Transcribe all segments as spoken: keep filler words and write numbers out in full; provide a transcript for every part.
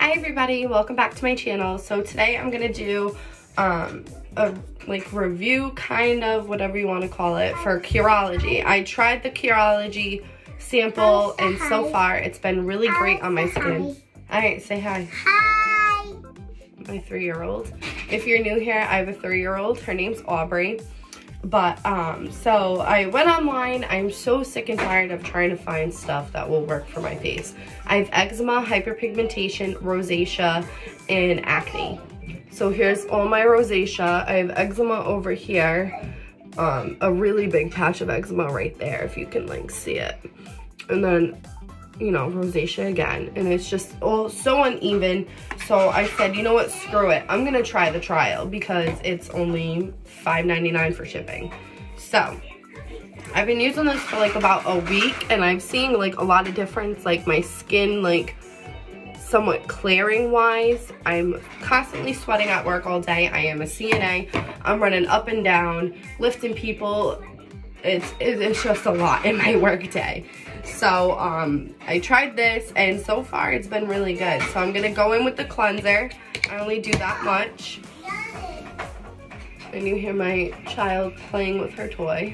Hi everybody, welcome back to my channel. So today I'm gonna do um, a like review, kind of, whatever you want to call it, for Curology. I tried the Curology sample and so far it's been really great on my skin. Alright, say hi. Hi. My three-year-old. If you're new here, I have a three-year-old. Her name's Aubrey. But, um, so I went online. I'm so sick and tired of trying to find stuff that will work for my face. I have eczema, hyperpigmentation, rosacea, and acne. So here's all my rosacea. I have eczema over here. Um, a really big patch of eczema right there, if you can, like, see it. And then, you know, rosacea again. And it's just all so uneven. So I said, you know what, screw it. I'm gonna try the trial because it's only five ninety-nine for shipping. So I've been using this for like about a week and I'm seeing like a lot of difference, like my skin like somewhat clearing wise. I'm constantly sweating at work all day. I am a C N A. I'm running up and down, lifting people. It's, it's just a lot in my work day. So um, I tried this and so far it's been really good. So I'm gonna go in with the cleanser. I only do that much. And you hear my child playing with her toy.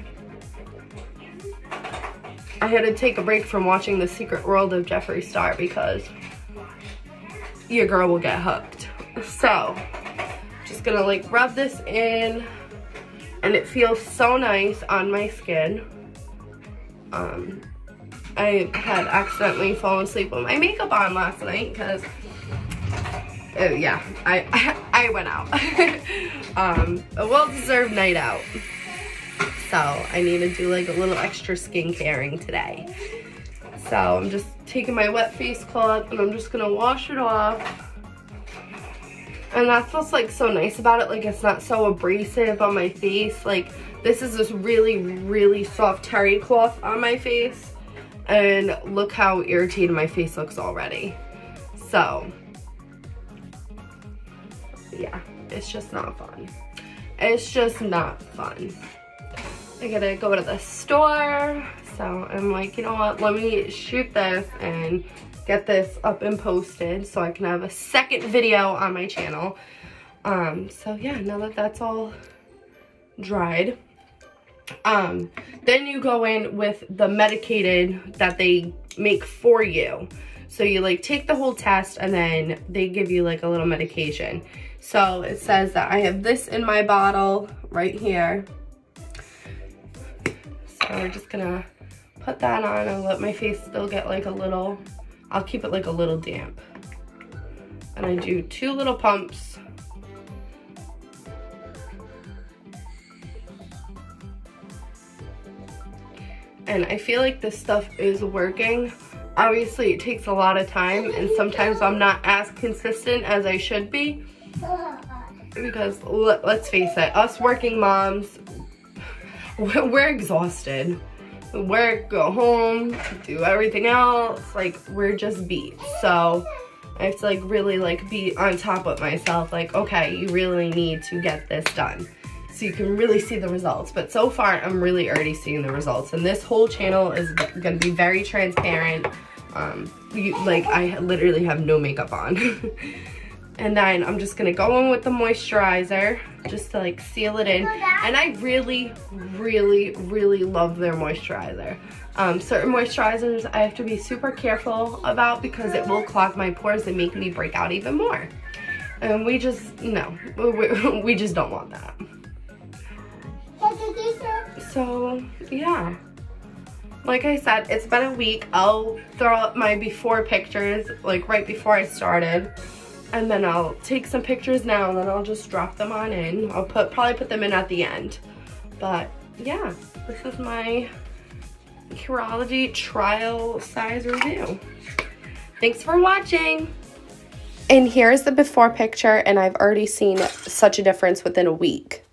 I had to take a break from watching The Secret World of Jeffree Star because your girl will get hooked. So just gonna like rub this in and it feels so nice on my skin. Um, I had accidentally fallen asleep with my makeup on last night because, uh, yeah, I, I, I went out. um, a well-deserved night out. So I need to do like a little extra skincare today. So I'm just taking my wet face cloth and I'm just gonna wash it off. And that's what's like so nice about it. Like it's not so abrasive on my face. Like this is this really, really soft terry cloth on my face. And look how irritated my face looks already. So, yeah, it's just not fun. It's just not fun. I gotta go to the store. So I'm like, you know what, let me shoot this and get this up and posted so I can have a second video on my channel. Um, so yeah, now that that's all dried. Um, then you go in with the medicated that they make for you. So you like take the whole test and then they give you like a little medication. So it says that I have this in my bottle right here. So we're just gonna put that on and let my face still get like a little, I'll keep it like a little damp. And I do two little pumps. And I feel like this stuff is working. Obviously, it takes a lot of time, and sometimes I'm not as consistent as I should be. Because, let's face it, us working moms, we're exhausted. Work, go home, do everything else, like, we're just beat. So, I have to, like, really, like, be on top of myself. Like, okay, you really need to get this done. So you can really see the results. But so far, I'm really already seeing the results. And this whole channel is gonna be very transparent. Um, you, like, I literally have no makeup on. And then I'm just gonna go in with the moisturizer, just to like seal it in. And I really, really, really love their moisturizer. Um, certain moisturizers I have to be super careful about because it will clog my pores and make me break out even more. And we just, no, we, we just don't want that. So, yeah. Like I said, it's been a week. I'll throw up my before pictures, like right before I started. And then I'll take some pictures now and then I'll just drop them on in. I'll put probably put them in at the end. But, yeah. This is my Curology trial size review. Thanks for watching. And here's the before picture, and I've already seen such a difference within a week.